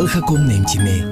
Belgacom neemt je mee.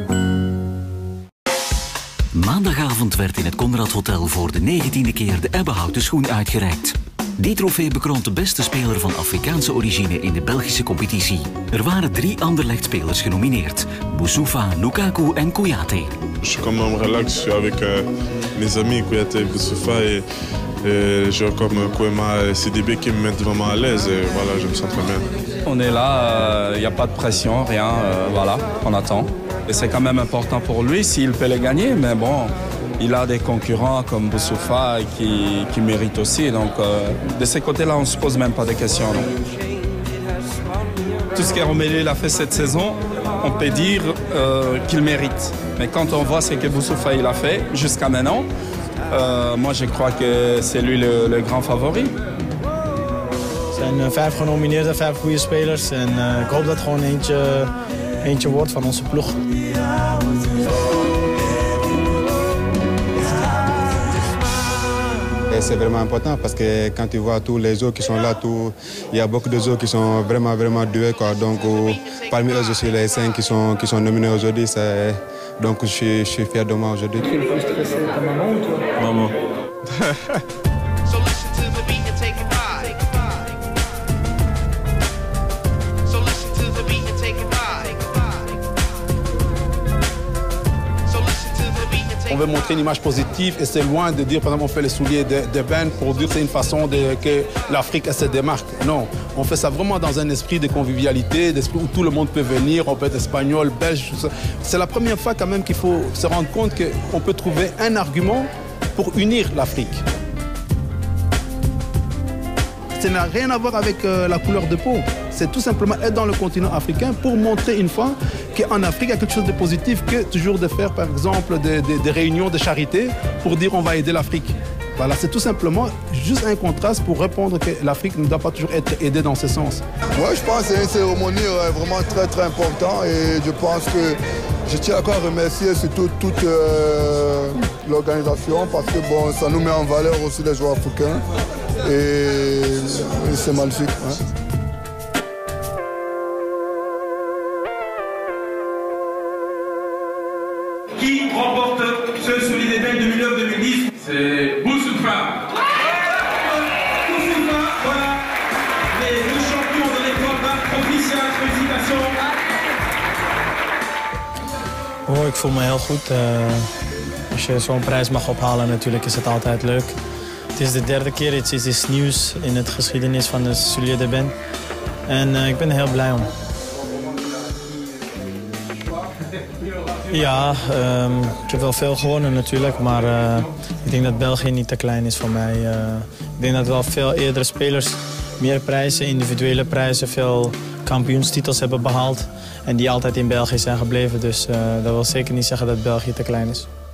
Maandagavond werd in het Conrad Hotel voor de 19e keer de ebbenhouten schoen uitgereikt. Die trofee bekroont de beste speler van Afrikaanse origine in de Belgische competitie. Er waren 3 Anderlecht-spelers genomineerd: Boussoufa, Lukaku en Kouyaté. Je suis quand même relax, je suis avec mes amis Kouyaté, Boussoufa et les joueurs comme Kouema et CDB qui me mettent vraiment à l'aise et voilà, je me sens très bien. On est là, il n'y a pas de pression, rien, voilà, on attend. Et c'est quand même important pour lui s'il peut les gagner, mais bon, il a des concurrents comme Boussoufa qui méritent aussi. Donc de ce côté-là, on ne se pose même pas de questions. Non. Tout ce que Romelu a fait cette saison, on peut dire qu'il mérite. Mais quand on voit ce que Boussoufa il a fait jusqu'à maintenant, moi je crois que c'est lui le grand favori. Er zijn 5 genomineerd en 5 goede spelers. En ik hoop dat het gewoon eentje wordt van onze ploeg. C'est vraiment important parce que quand tu vois tous les autres qui sont là, il y a beaucoup de autres qui sont vraiment doués. Quoi. Donc parmi eux aussi les 5 qui sont nominés aujourd'hui, donc je suis fier de moi aujourd'hui. Tu es pas stressé, ta maman ou toi? Maman. On veut montrer une image positive et c'est loin de dire, par exemple, on fait les souliers de Ben pour dire que c'est une façon que l'Afrique se démarque. Non, on fait ça vraiment dans un esprit de convivialité, d'esprit où tout le monde peut venir, on peut être espagnol, belge. C'est la première fois quand même qu'il faut se rendre compte qu'on peut trouver un argument pour unir l'Afrique. Ça n'a rien à voir avec la couleur de peau. C'est tout simplement être dans le continent africain pour montrer une fois qu'en Afrique, il y a quelque chose de positif que toujours de faire, par exemple, des réunions de charité pour dire on va aider l'Afrique. Voilà, c'est tout simplement juste un contraste pour répondre que l'Afrique ne doit pas toujours être aidée dans ce sens. Moi, je pense que c'est une cérémonie vraiment très importante et je pense que je tiens encore à remercier surtout toute l'organisation parce que bon, ça nous met en valeur aussi les joueurs africains et c'est magnifique. Hein. Qui remporte ce soulier des Belges 2009-2010? C'est Boussoufa. Boussoufa, voilà, le champion de l'époque provinciale. Félicitations. Oh, ik voel me heel goed. Als je zo'n prijs mag ophalen natuurlijk is het altijd leuk. Het is de 3e keer, het is iets nieuws in het geschiedenis van de Soulier de Ben. En ik ben er heel blij om. Ja, ik heb wel veel gewonnen natuurlijk, maar ik denk dat België niet te klein is voor mij. Ik denk dat wel veel eerdere spelers meer prijzen, individuele prijzen, veel kampioenstitels hebben behaald. En die altijd in België zijn gebleven, dus dat wil zeker niet zeggen dat België te klein is.